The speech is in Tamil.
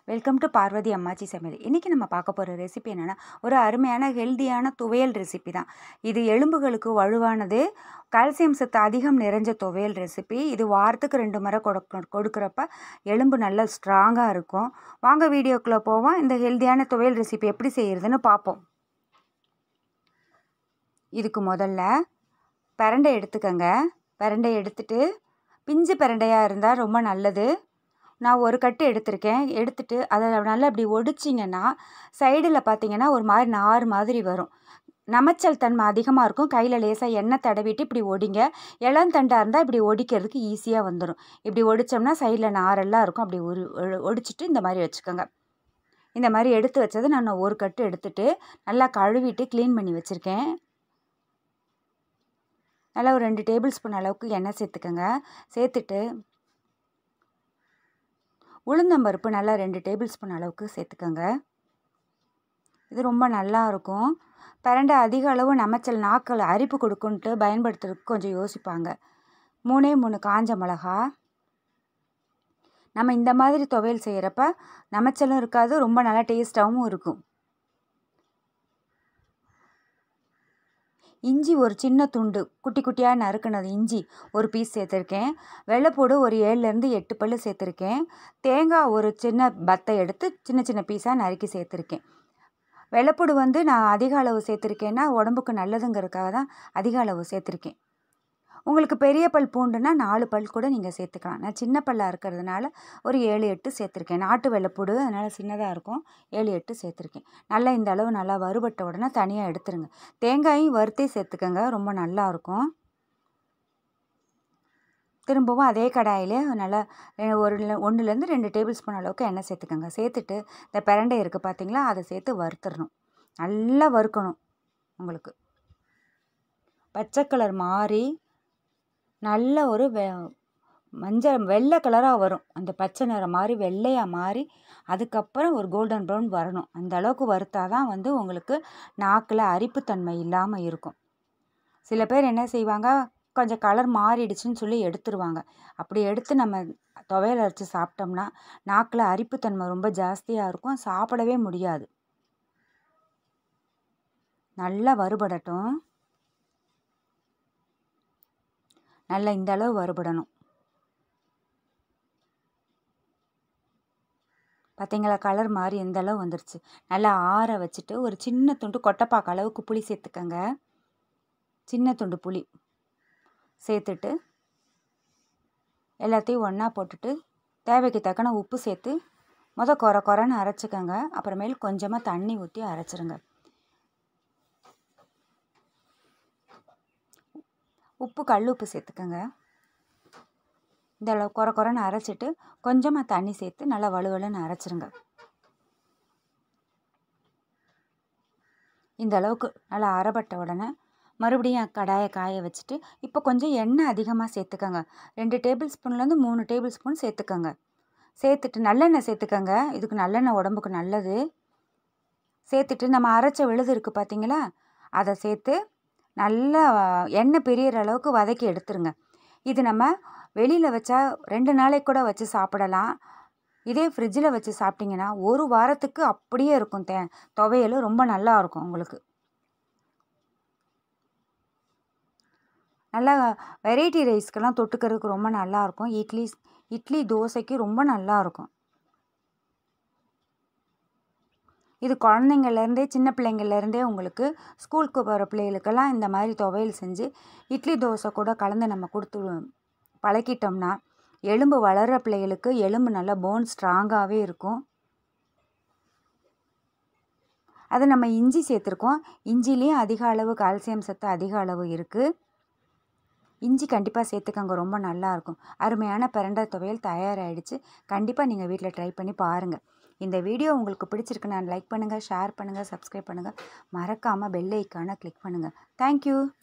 வெல்கம் டு பார்வதி அம்மாச்சி சமையல். இன்றைக்கி நம்ம பார்க்க போகிற ரெசிபி என்னென்னா, ஒரு அருமையான ஹெல்தியான துவையல் ரெசிபி தான். இது எலும்புகளுக்கு வலுவானது, கால்சியம் சத்து அதிகம் நிறைஞ்ச துவையல் ரெசிபி. இது வாரத்துக்கு 2 முறை கொடுக்குறப்ப எலும்பு நல்லா ஸ்ட்ராங்காக இருக்கும். வாங்க வீடியோக்குள்ளே போவோம். இந்த ஹெல்தியான துவையல் ரெசிபி எப்படி செய்கிறதுன்னு பார்ப்போம். இதுக்கு முதல்ல பிரண்டை எடுத்துக்கங்க. பிரண்டை எடுத்துட்டு, பிஞ்சு பிரண்டையாக இருந்தால் ரொம்ப நல்லது. நான் ஒரு கட்டு எடுத்திருக்கேன். எடுத்துட்டு அதை நல்லா இப்படி ஒடிச்சிங்கன்னா சைடில் பார்த்தீங்கன்னா ஒரு மாதிரி நார் மாதிரி வரும். நமைச்சல் தன்மை அதிகமாக இருக்கும். கையில் லேசாக எண்ணெய் தடவிட்டு இப்படி ஒடிங்க. இளந்தண்டாக இருந்தால் இப்படி ஒடிக்கிறதுக்கு ஈஸியாக வந்துடும். இப்படி ஒடித்தோம்னா சைடில் நாரெல்லாம் இருக்கும். அப்படி ஒடிச்சிட்டு இந்த மாதிரி வச்சுக்கோங்க. இந்த மாதிரி எடுத்து வச்சது நான் ஒரு கட்டு எடுத்துட்டு நல்லா கழுவிட்டு க்ளீன் பண்ணி வச்சுருக்கேன். நல்லா ஒரு 2 டேபிள் ஸ்பூன் அளவுக்கு எண்ணெய் சேர்த்துக்கோங்க. சேர்த்துட்டு உளுந்தம்பருப்பு நல்லா 2 டேபிள் ஸ்பூன் அளவுக்கு சேர்த்துக்கோங்க. இது ரொம்ப நல்லா இருக்கும். பிரண்டை அதிக அளவு நமைச்சல் நாக்கள் அரிப்பு கொடுக்குன்ட்டு பயன்படுத்துறதுக்கு கொஞ்சம் யோசிப்பாங்க. 3 காஞ்ச மிளகா. நம்ம இந்த மாதிரி துவையல் செய்கிறப்ப நமைச்சலும் இருக்காது, ரொம்ப நல்லா டேஸ்ட்டாகவும் இருக்கும். இஞ்சி ஒரு சின்ன துண்டு குட்டி குட்டியாக நறுக்குனது இஞ்சி ஒரு பீஸ் சேர்த்துருக்கேன். வெள்ளைப்பூடு ஒரு 7லேருந்து 8 பல்லு சேர்த்துருக்கேன். தேங்காய் ஒரு சின்ன பத்தை எடுத்து சின்ன சின்ன பீஸாக நறுக்கி சேர்த்துருக்கேன். வெள்ளைப்பூடு நான் அதிக அளவு சேர்த்துருக்கேன்னா உடம்புக்கு நல்லதுங்கிறதுக்காக தான் அதிக அளவு சேர்த்துருக்கேன். உங்களுக்கு பெரிய பல் பூண்டுனா 4 பல் கூட நீங்கள் சேர்த்துக்கலாம். நான் சின்ன பல்லாக இருக்கிறதுனால ஒரு 7-8 சேர்த்துருக்கேன். நாட்டு வெள்ளைப்பூடு அதனால் சின்னதாக இருக்கும். 7-8 சேர்த்துருக்கேன். நல்லா இந்த அளவு நல்லா வறுபட்ட உடனே தனியாக எடுத்துருங்க. தேங்காயும் வறுத்தே சேர்த்துக்கங்க, ரொம்ப நல்லாயிருக்கும். திரும்பவும் அதே கடாயிலே நல்லா 1லேருந்து 2 டேபிள் ஸ்பூன் அளவுக்கு எண்ணெய் சேர்த்துக்கோங்க. சேர்த்துட்டு இந்த பிரண்டை இருக்குது பார்த்தீங்களா, அதை சேர்த்து வறுத்துடணும். நல்லா வறுக்கணும். உங்களுக்கு பச்சை கலர் மாறி நல்ல ஒரு வெள்ளை கலராக வரும். அந்த பச்சை நிறம் மாறி வெள்ளையாக மாறி அதுக்கப்புறம் ஒரு கோல்டன் ப்ரௌன் வரணும். அந்த அளவுக்கு வறுத்தா தான் உங்களுக்கு நாக்கில் அரிப்புத்தன்மை இல்லாமல் இருக்கும். சில பேர் என்ன செய்வாங்க, கொஞ்சம் கலர் மாறிடுச்சுன்னு சொல்லி எடுத்துருவாங்க. அப்படி எடுத்து நம்ம துவையல் அரைச்சி சாப்பிட்டோம்னா நாக்கில் அரிப்புத்தன்மை ரொம்ப ஜாஸ்தியாக இருக்கும், சாப்பிடவே முடியாது. நல்லா வறுபடட்டும். நல்லா இந்த அளவு வறுபடணும். பார்த்தீங்களா, கலர் மாதிரி எந்த அளவு வந்துருச்சு. நல்லா ஆற வச்சுட்டு ஒரு சின்ன துண்டு கொட்டைப்பாக்கு அளவுக்கு புளி சேர்த்துக்கங்க. சின்ன துண்டு புளி சேர்த்துட்டு எல்லாத்தையும் ஒன்றா போட்டுட்டு தேவைக்கு தக்கன உப்பு சேர்த்து கொரன்னு அரைச்சிக்கங்க. அப்புறமேல் கொஞ்சமாக தண்ணி ஊற்றி அரைச்சிருங்க. உப்பு கல் உப்பு சேர்த்துக்கங்க. இந்த அளவு கொரன்னு அரைச்சிட்டு கொஞ்சமாக தண்ணி சேர்த்து நல்லா வலுவலுன்னு அரைச்சிருங்க. இந்த அளவுக்கு நல்லா அரைப்பட்ட உடனே மறுபடியும் கடாயை காய வச்சுட்டு இப்போ கொஞ்சம் எண்ணெய் அதிகமாக சேர்த்துக்கங்க. 2 டேபிள் ஸ்பூன்லேருந்து 3 டேபிள் ஸ்பூன் சேர்த்துக்கங்க. சேர்த்துட்டு நல்லெண்ணெய் சேர்த்துக்கங்க. இதுக்கு நல்லெண்ணெய் உடம்புக்கு நல்லது. சேர்த்துட்டு நம்ம அரைச்ச விழுது இருக்குது பார்த்தீங்களா, அதை சேர்த்து நல்லா எண்ணெய் பிரியிற அளவுக்கு வதக்கி எடுத்துருங்க. இது நம்ம வெளியில் வச்சா 2 நாளைக்கு கூட வச்சு சாப்பிடலாம். இதே ஃப்ரிட்ஜில் வச்சு சாப்பிட்டிங்கன்னா 1 வாரத்துக்கு அப்படியே இருக்கும். துவையல் ரொம்ப நல்லா இருக்கும். உங்களுக்கு நல்லா வெரைட்டி ரைஸ்க்கெல்லாம் தொட்டுக்கிறதுக்கு ரொம்ப நல்லாயிருக்கும். இட்லி தோசைக்கு ரொம்ப நல்லாயிருக்கும். இது குழந்தைங்கள்லேருந்தே சின்ன பிள்ளைங்கள்லேருந்தே உங்களுக்கு ஸ்கூலுக்கு போகிற பிள்ளைகளுக்கெல்லாம் இந்த மாதிரி துவையல் செஞ்சு இட்லி தோசை கூட கலந்து நம்ம கொடுத்து பழக்கிட்டோம்னா எலும்பு வளர்கிற பிள்ளைகளுக்கு எலும்பு நல்லா போன் ஸ்ட்ராங்காகவே இருக்கும். அது நம்ம இஞ்சி சேர்த்துருக்கோம். இஞ்சிலையும் அதிக அளவு கால்சியம் சத்து அதிக அளவு இருக்குது. இஞ்சி கண்டிப்பாக சேர்த்துக்கங்க, ரொம்ப நல்லாயிருக்கும். அருமையான பிரண்டை துவையல் தயாராகிடுச்சு. கண்டிப்பாக நீங்கள் வீட்டில் ட்ரை பண்ணி பாருங்கள். இந்த வீடியோ உங்களுக்கு பிடிச்சிருக்குன்னா லைக் பண்ணுங்கள், ஷேர் பண்ணுங்கள், சப்ஸ்கிரைப் பண்ணுங்கள். மறக்காமல் பெல் ஐக்கானை கிளிக் பண்ணுங்கள். தேங்க்யூ.